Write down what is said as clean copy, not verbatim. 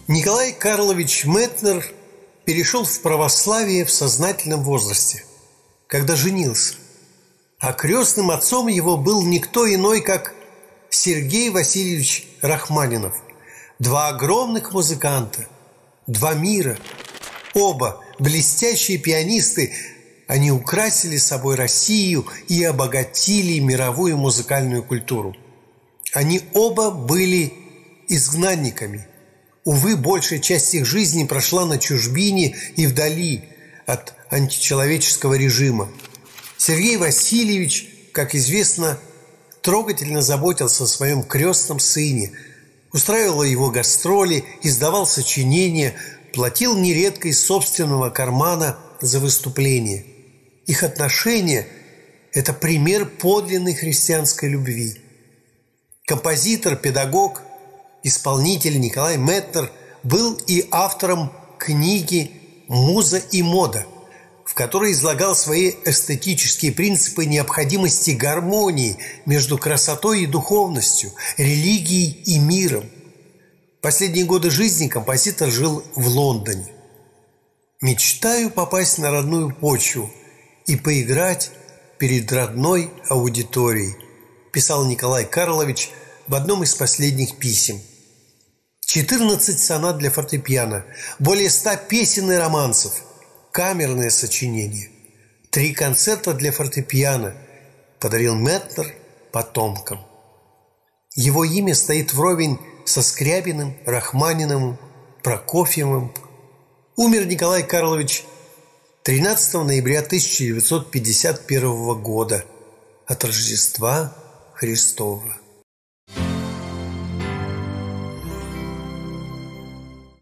Николай Карлович Меттнер перешел в православие в сознательном возрасте, когда женился. А крестным отцом его был никто иной, как Сергей Васильевич Рахманинов. Два огромных музыканта, два мира, оба блестящие пианисты. Они украсили собой Россию и обогатили мировую музыкальную культуру. Они оба были изгнанниками. Увы, большая часть их жизни прошла на чужбине и вдали от античеловеческого режима. Сергей Васильевич, как известно, трогательно заботился о своем крестном сыне, устраивал его гастроли, издавал сочинения, платил нередко из собственного кармана за выступления. Их отношения – это пример подлинной христианской любви. Композитор, педагог, исполнитель Николай Меттнер был и автором книги «Муза и мода», в которой излагал свои эстетические принципы необходимости гармонии между красотой и духовностью, религией и миром. Последние годы жизни композитор жил в Лондоне. «Мечтаю попасть на родную почву и поиграть перед родной аудиторией», писал Николай Карлович в одном из последних писем. 14 сонат для фортепиано, более 100 песен и романсов, камерное сочинение, 3 концерта для фортепиано подарил Меттнер потомкам. Его имя стоит вровень со Скрябиным, Рахманиновым, Прокофьевым. Умер Николай Карлович 13 ноября 1951 года от Рождества Христова.